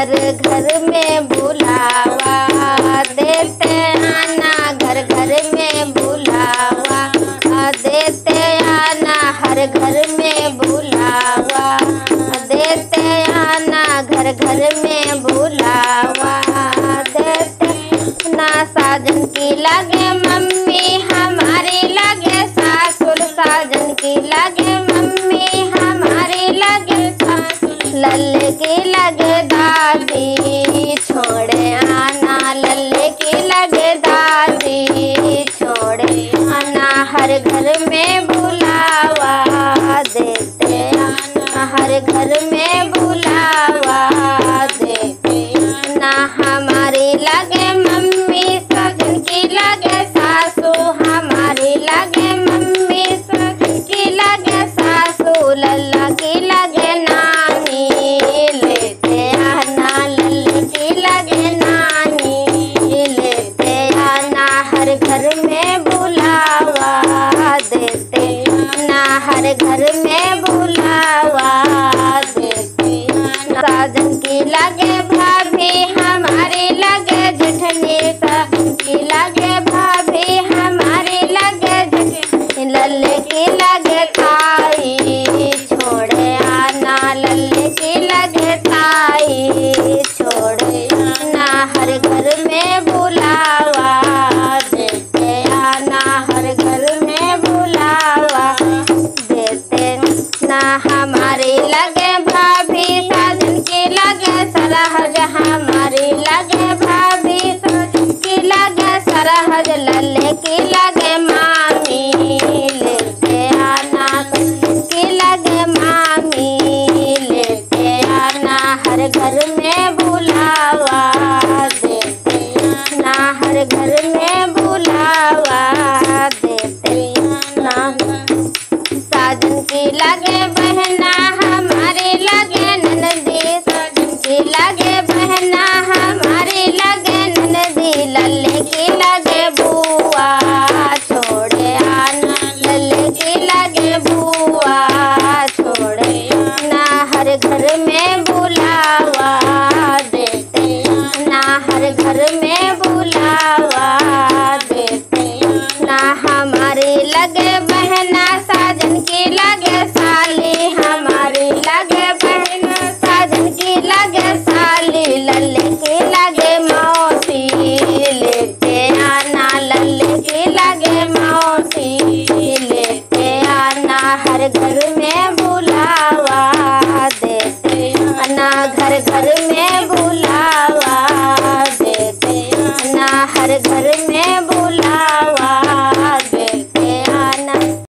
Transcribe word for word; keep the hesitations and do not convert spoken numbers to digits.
घर घर में बुलावा देते आना, घर घर में बुलावा देते आना, हर घर में बुलावा देते आना, घर घर में बुलावा देते ना। साजन की लगे मम्मी हमारी लगे सासुर, साजन की लगे मम्मी हमारी लगे सासुर, लल्ले की लगे दादी छोड़े आना, लल्ले की लगे दादी छोड़े आना, हर घर में बुलावा देते आना, हर घर में बुलावा देते आना। हमारी लगे मम्मी साजन की लगे सासू, हमारी लगे मम्मी साजन की लगे सासू, लल्ला की लगे नानी लेते आना, लल्ले की लगे नानी लेते आना, हर घर में बुलावा देते आना, हर घर में बुलावा देते आना। साजन की लगे भाभी हमारी लगे जेठनी, साजन की लगे भाभी हमारी लगे जेठनी, लल्ले की लगे ताई छोड़े आना, लल्ले की लगे ताई छोड़े आना, हर घर में बुलावा देते आना, हर घर में बुलावा देते ना। हमारी लगे भाभी साजन की लगे सरहज, हमारी लगे भाभी साजन की लगे सरहज, लल्ले की लगे मामी लेते आना, की लगे मामी लेते आना, हर घर में बुलावा देते आना, हर घर में बुलावा देते आना। साजन की लगे बहना हमारी लगे ननदी, साजन की लगे बहना हमारी लगे ननदी, लल्ले की लगे बुआ छोड़े आना, लल्ले की लगे बुआ छोड़े आना, हर घर में बुलावा देते आना, हर घर में बुलावा देते आना। हमारी लगे बहना साजन की लगे साली, हमारी लगे बहना साजन की लगे साली, लल्ले की लगे मौसी लेते आना, लल्ले की लगे मौसी लेते आना, हर घर में बुलावा देते आना, घर घर में बुलावा देते आना, हर घर में